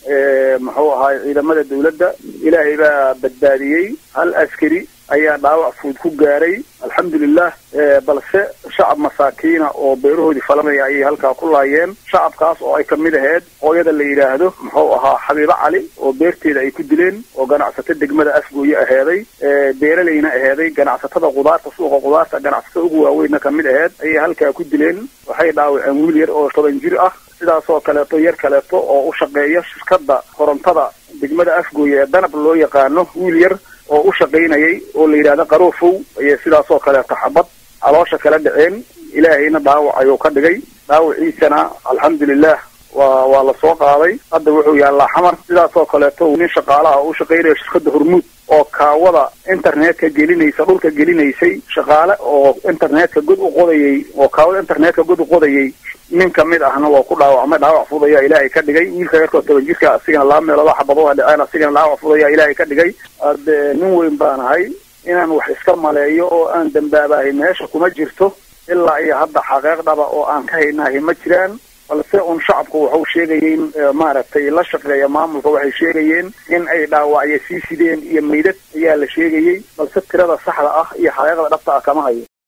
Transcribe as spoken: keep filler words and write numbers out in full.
muxuu ahaa ciidamada dawladda ilaahay baa badbaadiyey hal askari ayaa dhaawac fudud ku gaaray alxamdulillah balse shacab masaakiina oo beerahoodii falanaya ayay halkaa ku laayeen shacabkaas oo ay ka mid ahayd hooyada la yidhaahdo muxuu ahaa xabiibo cali oo beerteeda ay ku dileen oo ganacsato degmada afgooye aheeday beeralayna aheeday ganacsatada qudaarta suuqa qudaarta ganacsatada ugu waaweynna ka mid aheyd ayay halkaa ku dileen waxay dhaawaceen wiil yar oo toban jir ah sidaasoo kaleeto yar kaleeto oo u shaqeeya shirkadda korontada degmada afgooye ee danab loo yaqaano wiil yar oo u shaqaynayay oo la yidhaahdo qaroofow ayay sidaasoo kaleeto xabad caloosha kala dhaceen ilaahayna dhaawac ayuu ka dhigay dhaawaciisana alxamdulilah waa waa la soo qaaday hadda wuxuu yaallaa xamar sidaasoo kaleeto nin shaqaalaha u shaqaynaya shirkadda hormuud oo kaawada internetka gelinaysa dhulka gelinaysay shaqaale oo internetka god u qodayay oo kaawada internetka god u qodayay nin ka mid ahna waa ku dhaawacmay dhaawac fudud ayaa ilaahay ka dhigay wiilka yarkoo toban jirka asigana laba meelood xabadooda dhaceen asigana dhaawac fudud ayaa ilaahay ka dhigay hadde nin weyn baan ahay inaan wax iska maleeyo oo aan dambaabahay meesha kuma jirto ilaa iyo hadda xaqiiqdaba oo aan ka haynahay ma jiraan balse un shacabku wuxuu sheegayeen maaragtay la shaqeeya maamulka waxay sheegayeen in ay dhaawacyo sii sideen iyo meydad ayaa la sheegayey balse tirada saxda ah iyo xaqiiqda dhabta ah kama hayo